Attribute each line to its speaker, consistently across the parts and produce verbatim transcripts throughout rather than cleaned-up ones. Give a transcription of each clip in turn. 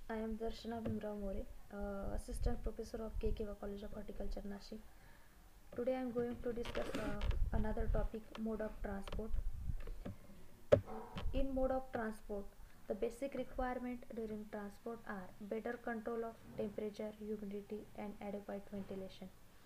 Speaker 1: I am Darshana Bhimrao More, uh, Assistant Professor of K K V College of Horticulture, Nashik. Today I am going to discuss uh, another topic, mode of transport. In mode of transport, the basic requirement during transport are better control of temperature, humidity, and adequate ventilation.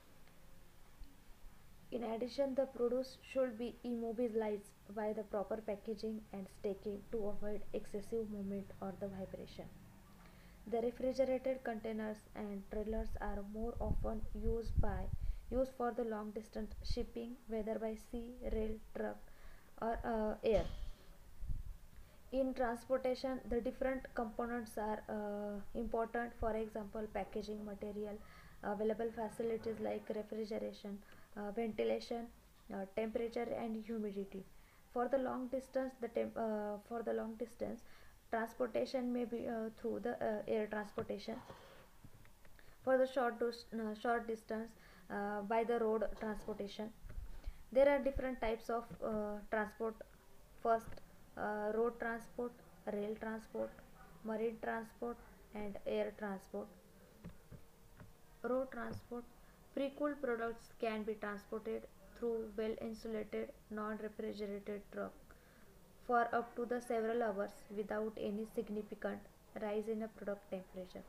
Speaker 1: In addition, the produce should be immobilized by the proper packaging and stacking to avoid excessive movement or the vibration. The refrigerated containers and trailers are more often used by used for the long distance shipping, whether by sea, rail, truck, or uh, air. In transportation, the different components are uh, important. For example, packaging material, available facilities like refrigeration, uh, ventilation, uh, temperature, and humidity. For the long distance, the temp- uh, for the long distance transportation may be uh, through the uh, air transportation. For the short dus- uh, short distance, uh, by the road transportation. There are different types of uh, transport. First, uh, road transport, rail transport, marine transport, and air transport. Road transport, pre-cooled products can be transported through well insulated non refrigerated truck for up to the several hours without any significant rise in a product temperature.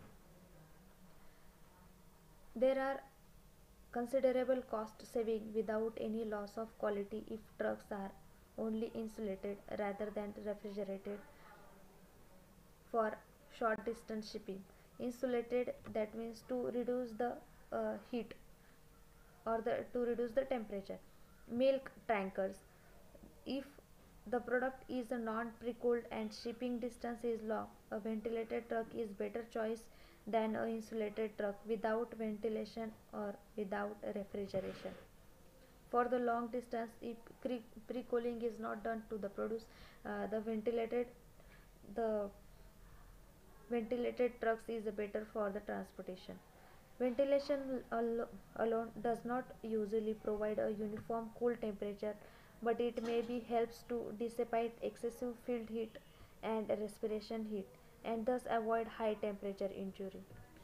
Speaker 1: There are considerable cost saving without any loss of quality if trucks are only insulated rather than refrigerated for short distance shipping. Insulated, that means to reduce the uh, heat or the to reduce the temperature. Milk tankers, if the product is a non pre-cooled and shipping distance is long, a ventilated truck is better choice than a insulated truck without ventilation or without refrigeration. For the long distance, if pre-cooling is not done to the produce, uh, the ventilated the ventilated trucks is better for the transportation. Ventilation al- alone does not usually provide a uniform cool temperature, but it maybe helps to dissipate excessive field heat and respiration heat and thus avoid high temperature injury.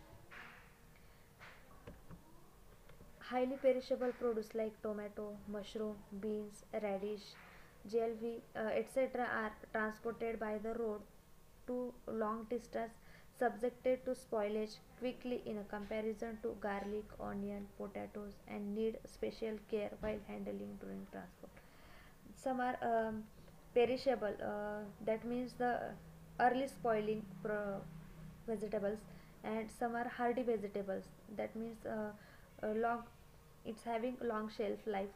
Speaker 1: Highly perishable produce like tomato, mushroom, beans, radish, G L V, uh, et cetera are transported by the road to long distance, subjected to spoilage quickly in a comparison to garlic, onion, potatoes, and need special care while handling during transport. Some are um, perishable, uh, that means the early spoiling pro- vegetables, and some are hardy vegetables, that means uh, uh, long it's having long shelf life.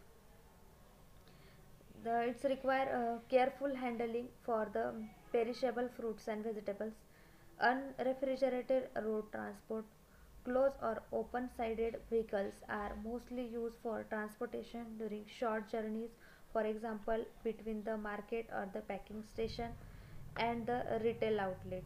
Speaker 1: The it's require uh, careful handling for the perishable fruits and vegetables. Unrefrigerated road transport, closed or open sided vehicles are mostly used for transportation during short journeys, for example between the market or the packing station and the retail outlet.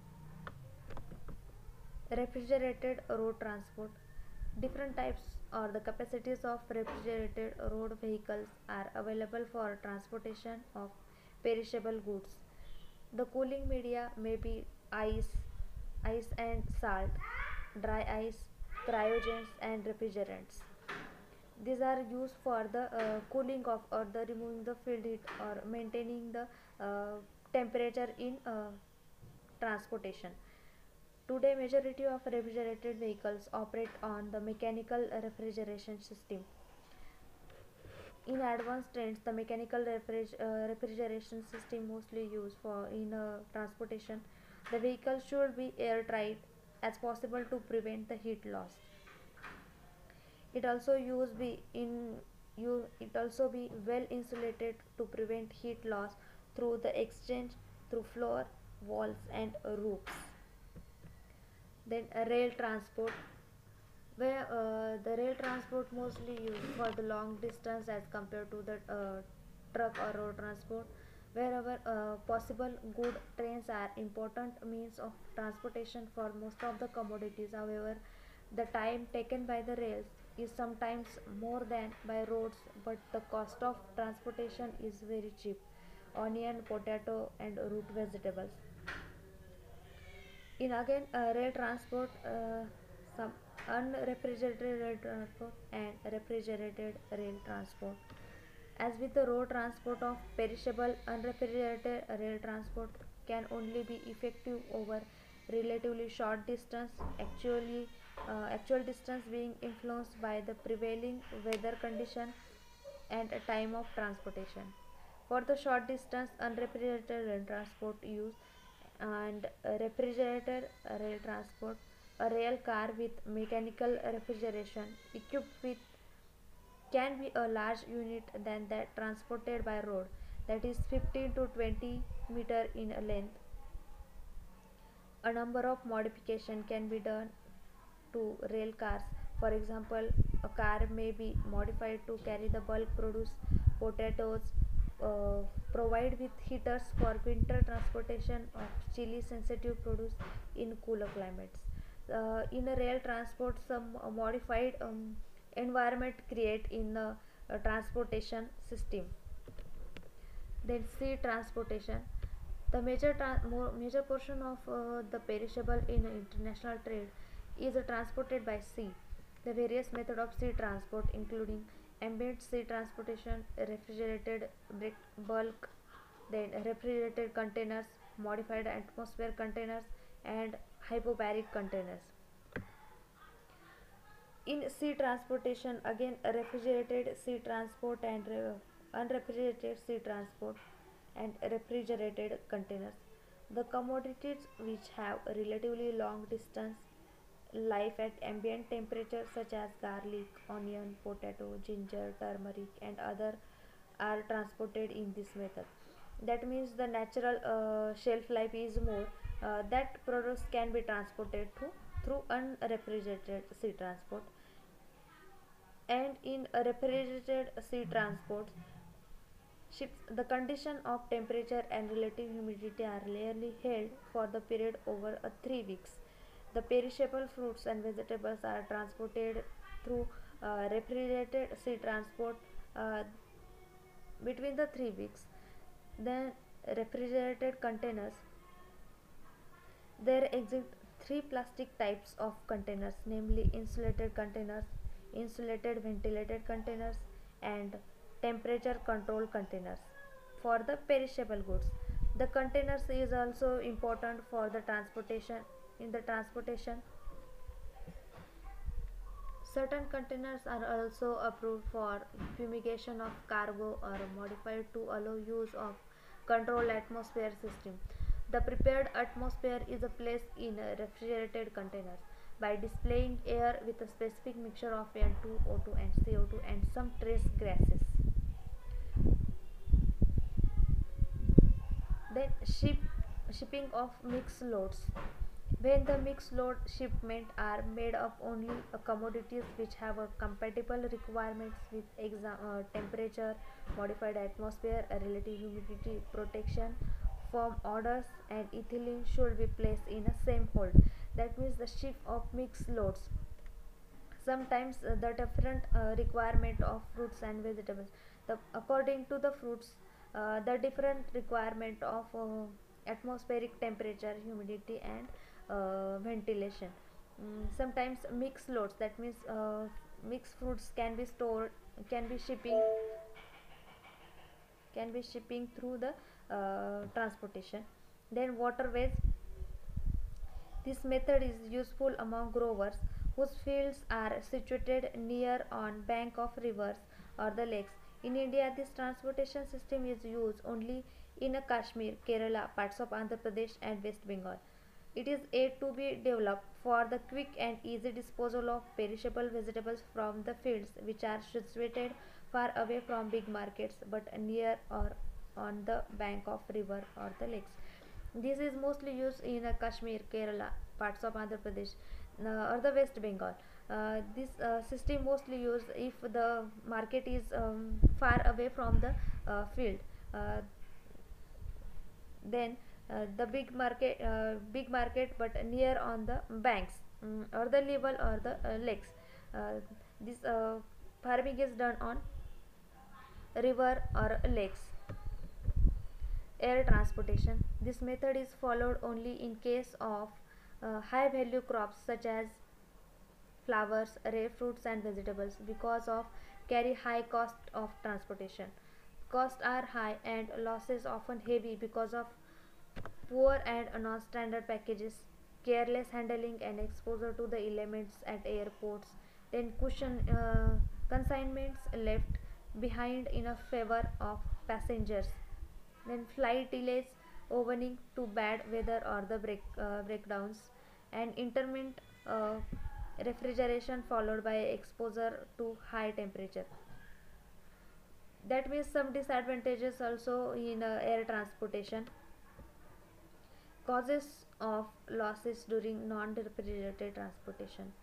Speaker 1: Refrigerated road transport, different types or the capacities of refrigerated road vehicles are available for transportation of perishable goods. The cooling media may be ice, ice and salt, dry ice, cryogens, and refrigerants. These are used for the uh, cooling of or the removing the field heat or maintaining the uh, temperature in uh, transportation. Today, majority of refrigerated vehicles operate on the mechanical refrigeration system. In advanced trends, the mechanical refrig- uh, refrigeration system mostly used for in uh, transportation. The vehicle should be airtight as possible to prevent the heat loss. It also use be in you it also be well insulated to prevent heat loss through the exchange through floor, walls, and roofs. Then uh, rail transport, where uh, the rail transport mostly used for the long distance as compared to the uh, truck or road transport. Wherever uh, possible, good trains are important means of transportation for most of the commodities. However, the time taken by the rails is sometimes more than by roads, but the cost of transportation is very cheap. Onion, potato, and root vegetables. In again uh, rail transport, uh, some unrefrigerated rail transport and refrigerated rail transport. As with the road transport of perishable, unrefrigerated rail transport can only be effective over relatively short distance, actually uh, actual distance being influenced by the prevailing weather condition and time of transportation. For the short distance, unrefrigerated rail transport use and refrigerated rail transport, a rail car with mechanical refrigeration equipped with can be a large unit than that transported by road, that is fifteen to twenty meter in length. A number of modification can be done to rail cars. For example, a car may be modified to carry the bulk produce potatoes, uh, provide with heaters for winter transportation of chilli sensitive produce in cooler climates. Uh, in a rail transport, some uh, modified um, environment create in the uh, transportation system. Then sea transportation. The major tra- major portion of uh, the perishable in international trade is uh, transported by sea. The various method of sea transport, including ambient sea transportation, refrigerated bulk, then refrigerated containers, modified atmosphere containers, and hypobaric containers. In sea transportation, again refrigerated sea transport and uh, unrefrigerated sea transport and refrigerated containers. The commodities which have a relatively long distance life at ambient temperature such as garlic, onion, potato, ginger, turmeric and other are transported in this method. That means the natural uh, shelf life is more. Uh, that products can be transported through through unrefrigerated sea transport. And in a refrigerated sea transport ships, the condition of temperature and relative humidity are rarely held for the period over uh, three weeks. The perishable fruits and vegetables are transported through uh, refrigerated sea transport uh, between the three weeks. Then refrigerated containers. There exist three plastic types of containers, namely insulated containers, insulated ventilated containers, and temperature control containers. For the perishable goods, the containers is also important for the transportation. In the transportation, certain containers are also approved for fumigation of cargo or modified to allow use of controlled atmosphere system. The prepared atmosphere is placed in refrigerated containers by displaying air with a specific mixture of N two O two and C O two and some trace gases. Then ship shipping of mixed loads. When the mixed load shipment are made of only uh, commodities which have a compatible requirements with exa- uh, temperature, modified atmosphere, uh, relative humidity, protection, firm orders, and ethylene should be placed in a same hold. That means the ship of mixed loads. Sometimes uh, the different uh, requirement of fruits and vegetables. The according to the fruits, uh, the different requirement of uh, atmospheric temperature, humidity, and uh, ventilation. Mm, sometimes mixed loads. That means uh, mixed fruits can be stored, can be shipping, can be shipping through the uh, transportation. Then waterways. This method is useful among growers whose fields are situated near on bank of rivers or the lakes. In India, this transportation system is used only in Kashmir, Kerala, parts of Andhra Pradesh and West Bengal. It is yet to be developed for the quick and easy disposal of perishable vegetables from the fields which are situated far away from big markets but near or on the bank of river or the lakes. This is mostly used in uh, Kashmir, Kerala, parts of Andhra Pradesh, uh, or the West Bengal. Uh, this uh, system mostly used if the market is um, far away from the uh, field. Uh, then uh, the big market, uh, big market, but near on the banks um, or the level or the uh, lakes. Uh, this uh, farming is done on river or lakes. Air transportation. This method is followed only in case of uh, high value crops such as flowers, rare fruits and vegetables because of carry high cost of transportation. Costs are high and losses often heavy because of poor and non-standard packages, careless handling and exposure to the elements at airports, then cushion uh, consignments left behind in a favor of passengers, then flight delays owing to bad weather or the break, uh, breakdowns, and intermittent uh, refrigeration followed by exposure to high temperature. That means some disadvantages also in uh, air transportation. Causes of losses during non-refrigerated transportation.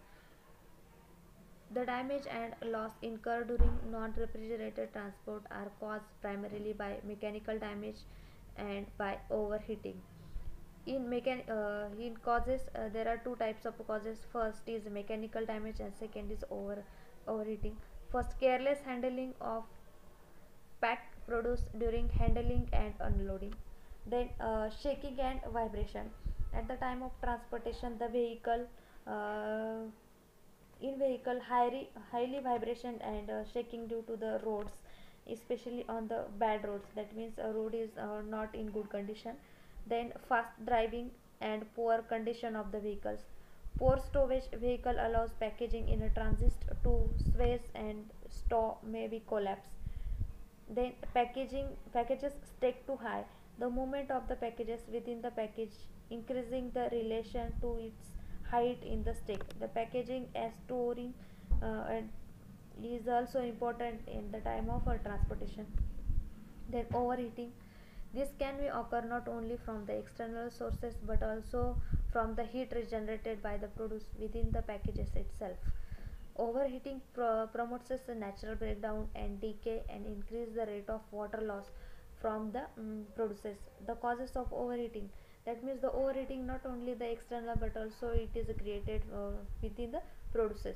Speaker 1: The damage and loss incurred during non-refrigerated transport are caused primarily by mechanical damage and by overheating. In mechan- uh, in causes, uh, there are two types of causes. First is mechanical damage and second is over overheating. First, careless handling of packed produce during handling and unloading. Then uh, shaking and vibration. At the time of transportation, the vehicle uh, in vehicle highly, highly vibration and uh, shaking due to the roads, especially on the bad roads. That means a road is uh, not in good condition. Then fast driving and poor condition of the vehicles. Poor stowage vehicle allows packaging in a transit to sway and store may be collapse. Then packaging packages stacked too high. The movement of the packages within the package increasing the relation to its height in the stack. The packaging as storing uh, and is also important in the time of uh, transportation. Then overheating. This can be occur not only from the external sources but also from the heat regenerated by the produce within the packages itself. Overheating pro- promotes a natural breakdown and decay and increase the rate of water loss from the um, produces. The causes of overheating. That means the overheating not only the external but also it is created uh, within the produces.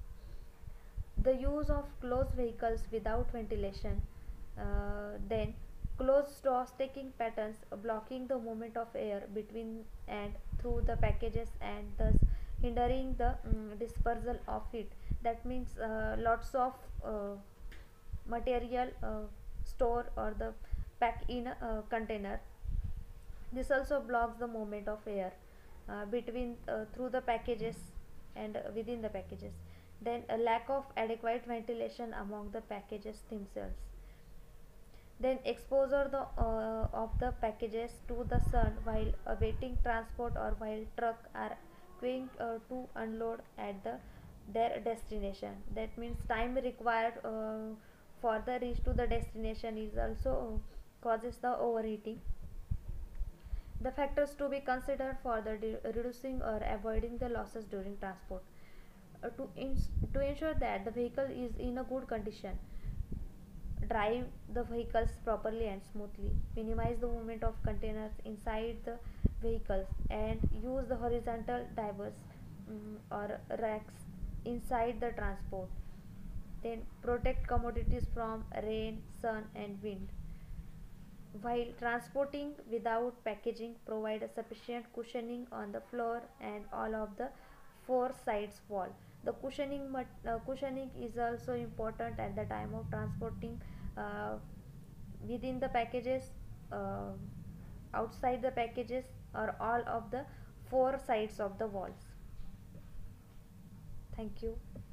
Speaker 1: The use of closed vehicles without ventilation, uh, then closed door stacking patterns blocking the movement of air between and through the packages and thus hindering the um, dispersal of heat. That means uh, lots of uh, material uh, store or the pack in a uh, container. This also blocks the movement of air uh, between uh, through the packages and uh, within the packages. Then a lack of adequate ventilation among the packages themselves. Then exposure the, uh, of the packages to the sun while awaiting transport or while truck are going uh, to unload at the their destination. That means time required uh, for the reach to the destination is also uh, causes the overheating. The factors to be considered for the reducing or avoiding the losses during transport. Uh, to, ins- to ensure that the vehicle is in a good condition, drive the vehicles properly and smoothly, minimize the movement of containers inside the vehicles, and use the horizontal divers um, or racks inside the transport. Then protect commodities from rain, sun, and wind. While transporting without packaging, provide a sufficient cushioning on the floor and all of the four sides wall. The cushioning uh, cushioning is also important at the time of transporting uh, within the packages, uh, outside the packages, or all of the four sides of the walls. Thank you.